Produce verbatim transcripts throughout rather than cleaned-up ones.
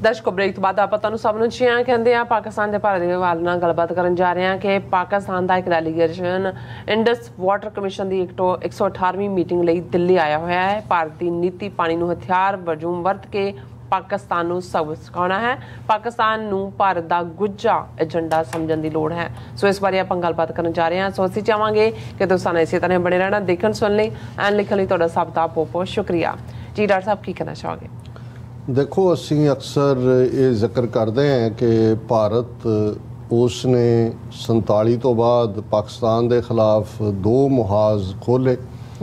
दर्शकों ब्रेक तो बाद आप तुहानूं सब नूं जी आं कहंदे आ पाकिस्तान दे भारत दे हवाले नाल गलबात करन जा रहे हैं कि पाकिस्तान दा एक डेलीगेशन इंडस वाटर कमीशन की एक सौ अठारहवीं मीटिंग लई दिल्ली आया होया है। भारत की नीति पानी नूं हथियार वजों वरत के पाकिस्तान नूं सबक सिखाउणा है, पाकिस्तान नूं भारत दा गुज्जा एजेंडा समझण दी लोड़ है। सो इस बारे आपां गलबात करन जा रहे हैं। सो असीं चाहांगे कि तुसीं सानूं इसे तरह बने रहना, देखण सुण लई एंड लिखण लई तुहाडा सब दा बहुत बहुत शुक्रिया जी। डॉक्टर साहब की कहना चाहोगे? देखो असी अक्सर ये जिक्र करते हैं कि भारत उसने संताली तो बाद पाकिस्तान के खिलाफ दो मुहाज खोले।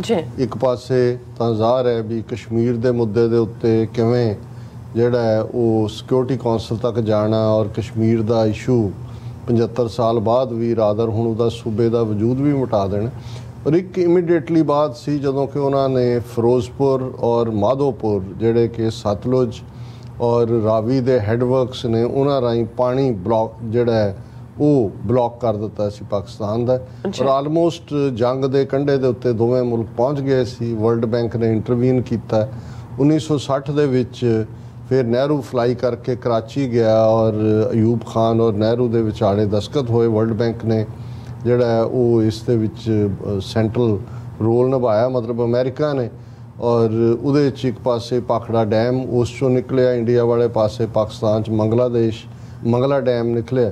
एक पासे तो ज़ाहिर है भी कश्मीर के मुद्दे के उत्ते किवें जिहड़ा है वो सिक्योरिटी कौंसल तक जाना और कश्मीर का इशू पचहत्तर साल बाद भी रादर हुण उहदा सूबे का वजूद भी मिटा देना। और एक इमीडिएटली बात सी जदों कि उन्होंने फिरोजपुर और माधोपुर जिहड़े कि सतलुज और रावी दे हैडवर्क्स ने उन्हां राहीं पानी ब्लॉक जिहड़ा है वो ब्लॉक कर दिता सी पाकिस्तान दा। और आलमोस्ट जंग दे कंढे दे उत्ते दोवें मुल्क पहुँच गए सी। वर्ल्ड बैंक ने इंटरवीन किया उन्नीस सौ सठ दे विच, फिर नेहरू फ्लाई करके कराची गया और अयूब खान और नेहरू दे विचाले दस्तखत होए। वर्ल्ड बैंक ने जिहड़ा है वो इस दे विच सेंट्रल रोल निभाया, मतलब अमेरिका ने। और उहदे च एक पासे भाखड़ा डैम उस चों निकलिया, इंडिया वाले पासे पाकिस्तान च मंगलादेश मंगला डैम निकलिया।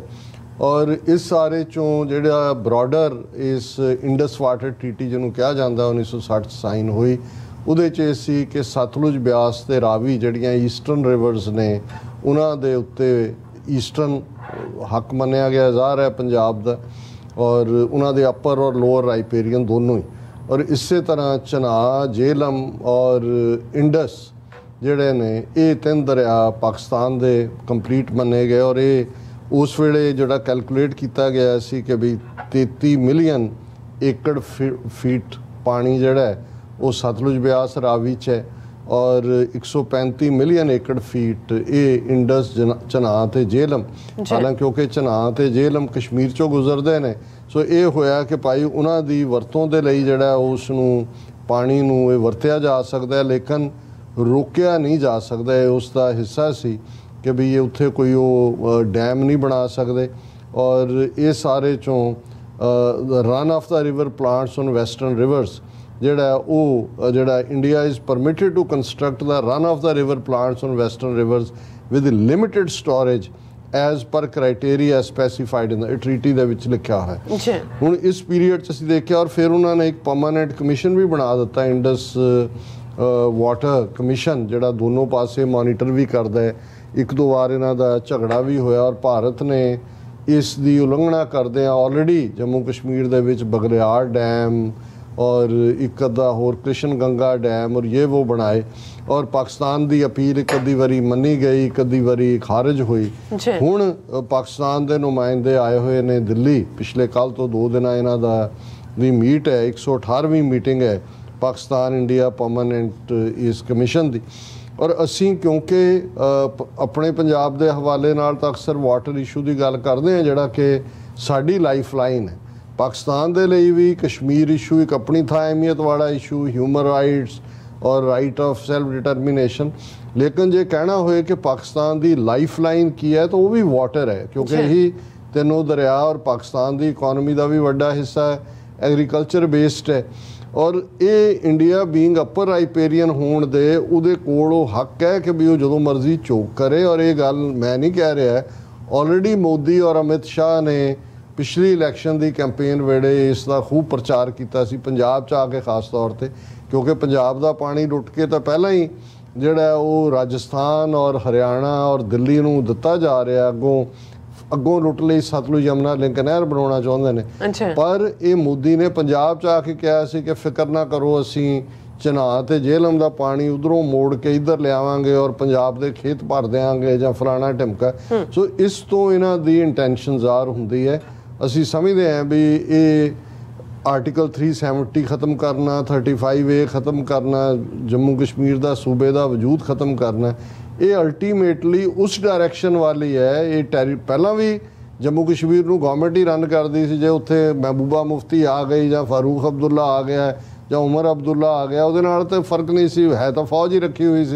और इस सारे चों जिहड़ा ब्रॉडर इस इंडस वाटर ट्रीटी जिन्होंने कहा जाता उन्नीस सौ सठ साइन हुई। उहदे च सी कि सतलुज ब्यास ते रावी जिहड़ियां ईस्टर्न रिवर्स ने उन्हां दे उत्ते ईस्टर्न हक मन्निया गया ज़ाहिर है पंजाब दा, और उन्होंने अपर और लोअर राइपेरियन दोनों ही। और इस तरह चनाह, जेहलम और इंडस जिहड़े ने ये तीन दरिया पाकिस्तान दे कंप्लीट मन्ने गए। और ये उस वेले जिहड़ा कैलकुलेट किया गया सी कि भी तेती मिलियन एकड़ फीट पानी जिहड़ा है वो सतलुज ब्यास रावी च है और एक सौ पैंती मिलियन एकड़ फीट ये इंडस चनाह ते जेहलम। हालांकि क्योंकि चनाह ते जेहलम कश्मीर चों गुजरते हैं, सो ये होया कि भाई उन्हां दी वरतों दे लई जिहड़ा उसनूं पानी नूं ये वरतिया जा सकता है, लेकिन रोकिया नहीं जा सकता। ये उसका हिस्सा सी कि भी ये उत्थे कोई वो डैम नहीं बना सकते। और ये सारे चों run of the river plants on western rivers जिहड़ा वो जिहड़ा India is permitted to construct the run of the river plants on western rivers with limited storage as per criteria specified in the treaty दे विच लिखा है। हुण इस period च असीं देखिया और फिर उन्होंने एक परमानेंट कमीशन भी बना दिता, इंडस वाटर कमीशन, जिहड़ा दोनों पासे मॉनीटर भी करदा है। एक दो बार इन्हां दा झगड़ा भी होया और भारत ने इस दी उलंघना करदे ऑलरेडी जम्मू कश्मीर दे विच बगलियार डैम और एक अद्धा होर कृष्ण गंगा डैम और ये वो बनाए। और पाकिस्तान की अपील एक अद्धी वारी मनी गई, एक अद्धी वारी खारिज हुई। हुण पाकिस्तान के नुमाइंदे आए हुए ने दिल्ली, पिछले कल तो दो दिन इन्हां दा दी मीट है, एक सौ अठारहवीं मीटिंग है पाकिस्तान इंडिया परमानेंट इस कमीशन की। और असी क्योंकि अपने पंजाब के हवाले नाल तो अक्सर वाटर इशू की गल करते हैं जिहड़ा कि साडी लाइफ लाइन है। पाकिस्तान के लिए भी कश्मीर इशू एक अपनी थां अहमियत वाला इशू, ह्यूमन राइट्स और राइट ऑफ सेल्फ डिटर्मिनेशन। लेकिन जे कहना होए कि पाकिस्तान की लाइफ लाइन की है तो वो भी वाटर है, क्योंकि यही तीनों दरिया और पाकिस्तान की इकॉनमी का भी वड्डा हिस्सा है, एग्रीकल्चर बेस्ड है। और ये इंडिया बीइंग अपर राइपेरियन होने दे उहदे कोल वो हक है कि भी वो जो मर्जी चोक करे। और ये गल मैं नहीं कह रहा है, ऑलरेडी मोदी और अमित शाह ने पिछली इलैक्शन की कैंपेन वेले इसका खूब प्रचार किया सी, पंजाब च आके खास तौर पर, क्योंकि पंजाब का पानी लुट के तो पहला ही जिहड़ा वो राजस्थान और हरियाणा और दिल्ली नूं दिता जा रहा, अगों अगों लुट लई सतलुज यमुना लिंक नहर बनाउणा चाहुंदे ने। पर ये मोदी ने पंजाब च आके कहा सी कि फिक्र ना करो, असीं चनाह ते जेहलम का पानी उधरों मोड़ के इधर लियावांगे और पंजाब के खेत भर देंगे जां फलाना ढिमका। सो इस तो इन्हां दी इंटेंशन ज़ाहिर हुंदी है। असी समझते हैं भी ये आर्टिकल थ्री सैवनटी ख़त्म करना, थर्टी फाइव ए ख़त्म करना, जम्मू कश्मीर का सूबे का वजूद ख़त्म करना, ये अल्टीमेटली उस डायरैक्शन वाली है। ये टैरी पहला भी जम्मू कश्मीर नूं गवर्नमेंट ही रन करती सी, जे उत्थे महबूबा मुफ्ती आ गई जां फारूक अब्दुल्ला आ गया जां उमर अब्दुल्ला आ गया, उहदे नाल ते फर्क नहीं सी, है तो फौज ही रखी हुई सी।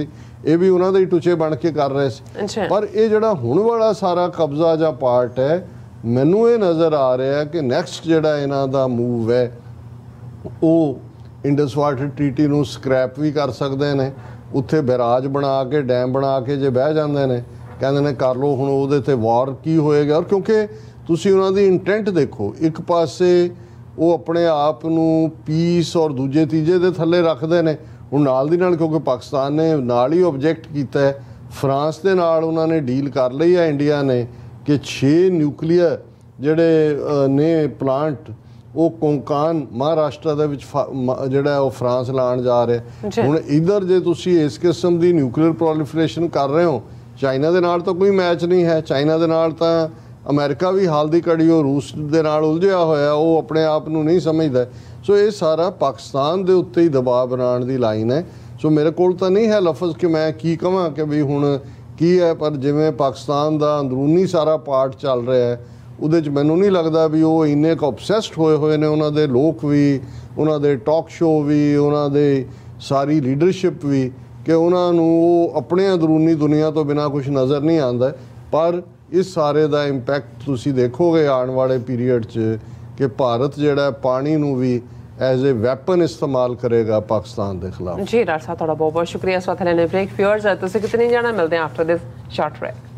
ਇਹ ਵੀ ਉਹਨਾਂ ਦੇ ਹੀ ਟੁਚੇ ਬਣ ਕੇ ਕਰ ਰਹੇ ਸੀ। ਪਰ ਇਹ ਜਿਹੜਾ ਹੁਣ ਵਾਲਾ ਸਾਰਾ ਕਬਜ਼ਾ ਜਾਂ ਪਾਰਟ ਹੈ, ਮੈਨੂੰ ਇਹ ਨਜ਼ਰ ਆ ਰਿਹਾ ਕਿ ਨੈਕਸਟ ਜਿਹੜਾ ਇਹਨਾਂ ਦਾ ਮੂਵ ਹੈ ਉਹ ਇੰਡਸ ਵਾਟਰ ਟ੍ਰੀਟੀ ਨੂੰ ਸਕ੍ਰੈਪ ਵੀ ਕਰ ਸਕਦੇ ਨੇ, ਉੱਥੇ ਬੈਰਾਜ ਬਣਾ ਕੇ ਡੈਮ ਬਣਾ ਕੇ ਜੇ ਬਹਿ ਜਾਂਦੇ ਨੇ, ਕਹਿੰਦੇ ਨੇ ਕਰ ਲਓ, ਹੁਣ ਉਹਦੇ ਤੇ ਵਾਰ ਕੀ ਹੋਏਗਾ। ਔਰ ਕਿਉਂਕਿ ਤੁਸੀਂ ਉਹਨਾਂ ਦੀ ਇੰਟੈਂਟ ਦੇਖੋ, ਇੱਕ ਪਾਸੇ ਉਹ ਆਪਣੇ ਆਪ ਨੂੰ ਪੀਸ ਔਰ ਦੂਜੇ ਤੀਜੇ ਦੇ ਥੱਲੇ ਰੱਖਦੇ ਨੇ। ਹੁਣ ਨਾਲ ਦੀ ਨਾਲ ਕਿਉਂਕਿ ਪਾਕਿਸਤਾਨ ਨੇ ਨਾਲ ਹੀ ਆਬਜੈਕਟ ਕੀਤਾ ਹੈ, ਫਰਾਂਸ ਦੇ ਨਾਲ ਉਹਨਾਂ ਨੇ ਡੀਲ ਕਰ ਲਈ ਹੈ ਇੰਡੀਆ ਨੇ ਕਿ ਛੇ ਨਿਊਕਲੀਅਰ ਜਿਹੜੇ ਨੇ ਪਲਾਂਟ ਉਹ ਕੋਂਕਾਨ ਮਹਾਰਾਸ਼ਟਰ ਦੇ ਵਿੱਚ ਜਿਹੜਾ ਉਹ ਫਰਾਂਸ ਲਾਉਣ ਜਾ ਰਿਹਾ। ਹੁਣ ਇਧਰ ਜੇ ਤੁਸੀਂ ਇਸ ਕਿਸਮ ਦੀ ਨਿਊਕਲੀਅਰ ਪ੍ਰੋਲੀਫਰੇਸ਼ਨ ਕਰ ਰਹੇ ਹੋ, ਚਾਈਨਾ ਦੇ ਨਾਲ ਤਾਂ ਕੋਈ ਮੈਚ ਨਹੀਂ ਹੈ। ਚਾਈਨਾ ਦੇ ਨਾਲ ਤਾਂ ਅਮਰੀਕਾ ਵੀ ਹਾਲ ਦੀ ਘੜੀ ਉਹ ਰੂਸ ਦੇ ਨਾਲ ਉਲਝਿਆ ਹੋਇਆ, ਉਹ ਆਪਣੇ ਆਪ ਨੂੰ ਨਹੀਂ ਸਮਝਦਾ। ਸੋ ਇਹ ਸਾਰਾ ਪਾਕਿਸਤਾਨ ਦੇ ਉੱਤੇ ਹੀ ਦਬਾਅ ਬਣਾਉਣ ਦੀ ਲਾਈਨ ਹੈ। ਸੋ ਮੇਰੇ ਕੋਲ ਤਾਂ ਨਹੀਂ ਹੈ ਲਫ਼ਜ਼ ਕਿ ਮੈਂ ਕੀ ਕਹਾਂ ਕਿ ਵੀ ਹੁਣ ਕੀ ਹੈ, ਪਰ ਜਿਵੇਂ ਪਾਕਿਸਤਾਨ ਦਾ ਅੰਦਰੂਨੀ ਸਾਰਾ ਪਾਰਟ ਚੱਲ ਰਿਹਾ ਹੈ, ਉਹਦੇ 'ਚ ਮੈਨੂੰ ਨਹੀਂ ਲੱਗਦਾ ਵੀ ਉਹ ਇੰਨੇ ਕੁ ਆਬਸੈਸਡ ਹੋਏ ਹੋਏ ਨੇ, ਉਹਨਾਂ ਦੇ ਲੋਕ ਵੀ, ਉਹਨਾਂ ਦੇ ਟਾਕ ਸ਼ੋਅ ਵੀ, ਉਹਨਾਂ ਦੇ ਸਾਰੀ ਲੀਡਰਸ਼ਿਪ ਵੀ, ਕਿ ਉਹਨਾਂ ਨੂੰ ਉਹ ਆਪਣੇ ਅੰਦਰੂਨੀ ਦੁਨੀਆ ਤੋਂ ਬਿਨਾਂ ਕੁਝ ਨਜ਼ਰ ਨਹੀਂ ਆਉਂਦਾ। ਪਰ ਇਸ ਸਾਰੇ ਦਾ ਇੰਪੈਕਟ ਤੁਸੀਂ ਦੇਖੋਗੇ ਆਉਣ ਵਾਲੇ ਪੀਰੀਅਡ 'ਚ ਕਿ ਭਾਰਤ ਜਿਹੜਾ ਪਾਣੀ ਨੂੰ ਵੀ ਐਜ਼ ਏ ਵੈਪਨ ਇਸਤੇਮਾਲ ਕਰੇਗਾ ਪਾਕਿਸਤਾਨ ਦੇ ਖਿਲਾਫ। ਜੀ ਡਾਕਟਰ ਸਾਹਿਬ, ਤੁਹਾਡਾ ਬਹੁਤ ਬਹੁਤ ਸ਼ੁਕਰੀਆ। ਇਸ ਵਕਤ ਲੈਣੇ ਬ੍ਰੇਕ। ਵਿਊਅਰਸ, ਤੁਸੀਂ ਕਿਤੇ ਨਹੀਂ ਜਾਣਾ, ਮਿਲਦੇ हैं आफ्टर दिस शॉर्ट ब्रेक।